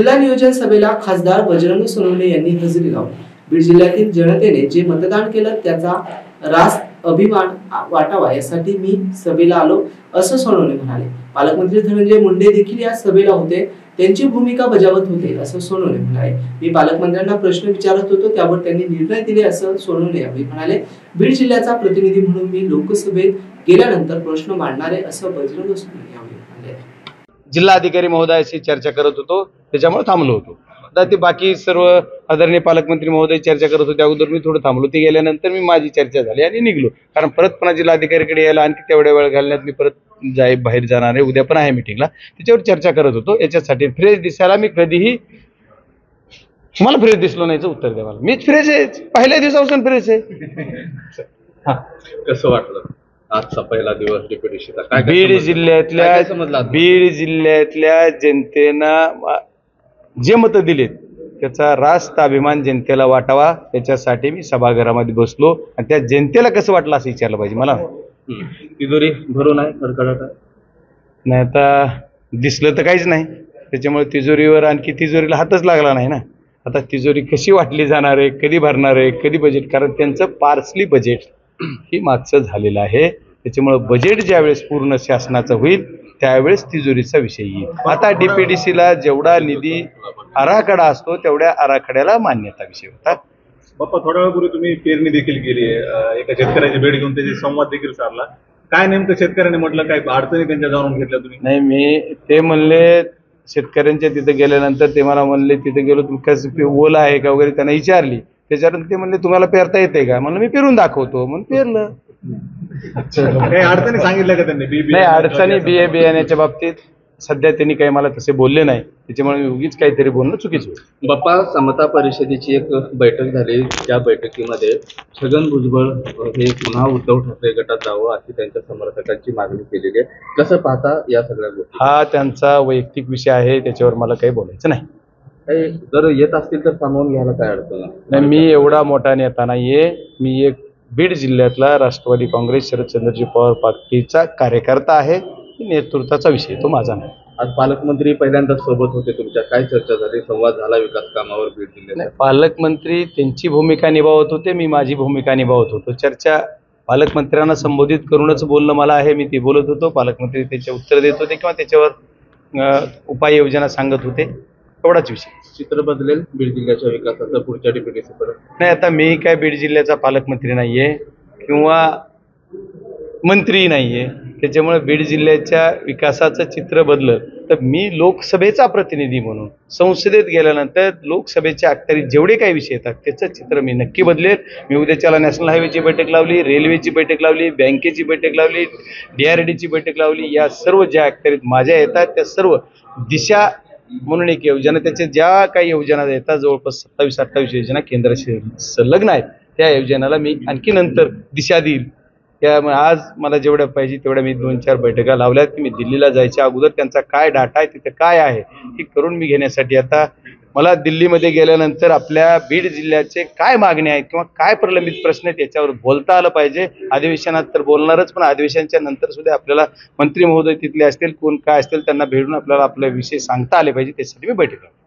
जिल्हा नियोजन सभेला खासदार बजरंग सोनवणे यांनी हजेरी लावली। बीड जिल्ह्यातील जनतेने जे मतदान केलं त्याचा रास अभिमान वाटावा यासाठी मी सभेला आलो असं सोनवणे म्हणाले। पालकमंत्री धनंजय मुंडे देखील या सभेला होते, त्यांची भूमिका बजावत होते असं सोनवणे म्हणाले। मी पालकमंत्र्यांना प्रश्न विचारत होतो त्यावर त्यांनी निर्णय दिले असं सोनवणे यावेळी म्हणाले। बीड जिल्ह्याचा प्रतिनिधी म्हणून मी लोकसभेत गेल्यानंतर प्रश्न मांडणारे असं बजरंग सोनवणे यावेळी म्हणाले। जिल्हाधिकारी महोदयाशी चर्चा करत होतो, त्याच्यामुळे थांबलो होतो। आता ते बाकी सर्व आदरणीय पालकमंत्री महोदय चर्चा करत होते, अगोदर मी थोडं थांबलो, ते गेल्यानंतर मी माझी चर्चा झाली आणि निघलो। कारण परत पुन्हा जिल्हाधिकारीकडे यायला आणखी तेवढ्या वेळ घालण्यात मी परत बाहेर जाणार आहे। उद्या पण आहे मीटिंगला, त्याच्यावर चर्चा करत होतो। याच्यासाठी फ्रेश दिसायला मी कधीही मला फ्रेश दिसलो नाहीचं उत्तर द्या मला। मीच फ्रेश आहे, पहिल्या दिवसापासून फ्रेश आहे। कसं वाटलं आजचा पहिला दिवस डेप्युटेशनचा? काय बीड जिल्ह्यातल्या जनतेनं जे मत दिलेत त्याचा रास्त अभिमान जनतेला वाटावा, त्याच्यासाठी मी सभागृहामध्ये बसलो आणि त्या जनतेला कसं वाटलं असं विचारलं पाहिजे मला। तिजोरी भरून आहे, कडकडाट नाही, आता दिसलं तर काहीच नाही, त्याच्यामुळे तिजोरीवर आणखी तिजोरीला हातच लागला नाही ना। आता तिजोरी कशी वाटली जाणार आहे, कधी भरणार आहे, कधी बजेट, कारण त्यांचं पार्सली बजेट ही मागचं झालेलं आहे। त्याच्यामुळे बजेट ज्यावेळेस पूर्ण शासनाचं होईल त्यावेळेस तिजोरीचा विषय येईल। आता डीपीडीसीला जेवढा निधी आराखडा असतो तेवढ्या आराखड्याला मान्यता विषय होता। बाप्पा, थोड्या वेळापूर्वी तुम्ही पेरणी देखील केली आहे, एका शेतकऱ्याची भेट घेऊन त्याची संवाद देखील साधला। काय नेमकं शेतकऱ्यांनी म्हटलं, काय अडचणी त्यांच्या जाणून घेतल्या तुम्ही? नाही, मी ते म्हणले शेतकऱ्यांच्या तिथे गेल्यानंतर ते मला म्हणले तिथे गेलो तुम्ही कसं ओला आहे का वगैरे त्यांना विचारली, त्याच्यानंतर ते म्हणले तुम्हाला पेरता येते का? म्हणलं मी पेरून दाखवतो, म्हणून पेरलं। काही अडचणी सांगितल्या का त्यांनी? नाही, अडचणी बियाण्याच्या बाबतीत सध्या त्यांनी काही मला तसे बोलले नाही, त्याच्यामुळे मी उगीच काहीतरी बोलणं चुकीचं होतं। बाप्पा, समता परिषदेची एक बैठक झाली, त्या बैठकीमध्ये छगन भुजबळ हे पुन्हा उद्धव ठाकरे गटात जावं अशी त्यांच्या समर्थकांची मागणी केलेली आहे। कसं पाहता या सगळ्या गोष्टी? हा त्यांचा वैयक्तिक विषय आहे, त्याच्यावर मला काही बोलायचं नाही। काही जर येत असतील तर सामावून घ्यायला काय अडचण नाही, मी एवढा मोठा नेता नाहीये, मी एक बीड जिल्ह्यातला राष्ट्रवादी काँग्रेस शरदचंद्रजी पवार पार्टीचा कार्यकर्ता आहे। नेतृत्वाचा विषय तो माझा नाही। आज पालकमंत्री पहिल्यांदा सोबत होते तुमच्या, काय चर्चा झाली, संवाद झाला विकास कामावर बीड जिल्ह्यात? पालकमंत्री त्यांची भूमिका निभावत होते, मी माझी भूमिका निभावत होतो। चर्चा पालकमंत्र्यांना संबोधित करूनच बोलणं मला आहे, मी ते बोलत होतो, पालकमंत्री त्याचे उत्तर देत होते किंवा त्याच्यावर उपाययोजना सांगत होते, एवढाच विषय। चित्र बदलेल बीड जिल्ह्याच्या विकासाचं पुढच्या डीपीडीसी परत? नाही, आता मी काय बीड जिल्ह्याचा पालकमंत्री नाहीये किंवा मंत्री नाहीये, त्याच्यामुळे बीड जिल्ह्याच्या विकासाचं चित्र बदललं तर मी लोकसभेचा प्रतिनिधी म्हणून संसदेत गेल्यानंतर लोकसभेच्या अखत्यारीत जेवढे काही विषय येतात त्याचं चित्र मी नक्की बदलेल। मी उद्याच्याला नॅशनल हायवेची बैठक लावली, रेल्वेची बैठक लावली, बँकेची बैठक लावली, DRDची बैठक लावली। या सर्व ज्या अखत्यारीत माझ्या येतात त्या सर्व दिशा म्हणून एक योजना, त्याच्या ज्या काही योजना येतात जवळपास 27-28 योजना केंद्राशी संलग्न आहेत, त्या योजनाला मी आणखी नंतर दिशा देईल। त्यामुळे आज मला जेवढ्या पाहिजे तेवढ्या मी 2-4 बैठका लावल्यात की मी दिल्लीला जायच्या अगोदर त्यांचा काय डाटा आहे, तिथे काय आहे हे करून मी घेण्यासाठी आता मला दिल्लीमध्ये गेल्यानंतर आपल्या बीड जिल्ह्याचे काय मागणी आहेत किंवा काय प्रलंबित प्रश्न आहेत याच्यावर बोलता आलं पाहिजे। अधिवेशनात तर बोलणारच, पण अधिवेशनाच्या नंतर सुद्धा आपल्याला मंत्री महोदय तिथले असतील, कोण काय असतील, त्यांना भेटून आपल्याला आपले विषय सांगता आले पाहिजे, त्यासाठी मी बैठक लावतो।